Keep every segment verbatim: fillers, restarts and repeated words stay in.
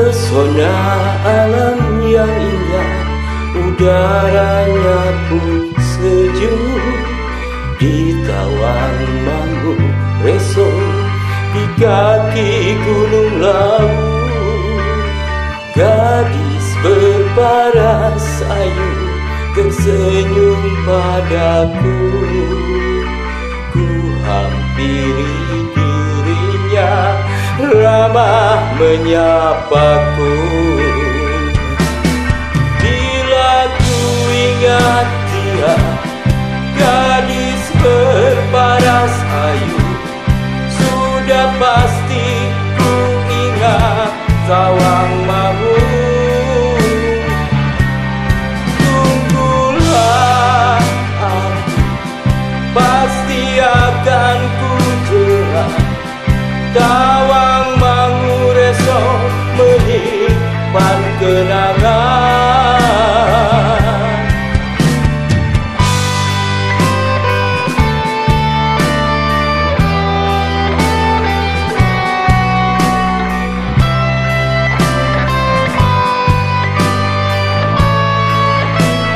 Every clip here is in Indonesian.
Pesona alam yang indah, udaranya pun sejuk. Di Tawang Mangu Reso, di kaki gunung Lawu, gadis berparas ayu tersenyum padaku. Ku hampiri dirinya, ramah menyapaku. Bila ku ingat dia, gadis berparas ayu, sudah pasti ku ingat Tawang Mangu. Tunggulah aku, pasti akan ku jerat. Tawang Mangu Reso menyimpan kenangan.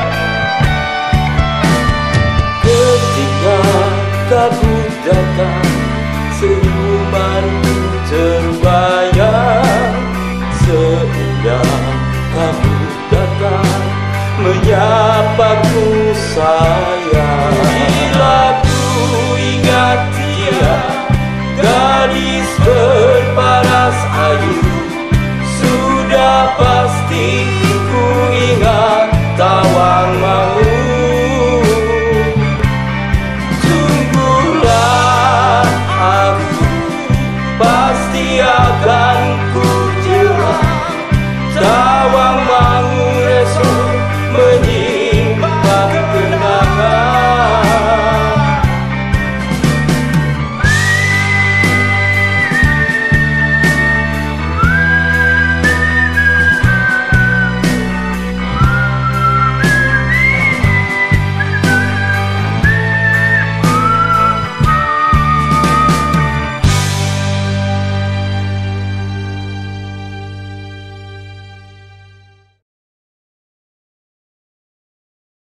Ketika kabut datang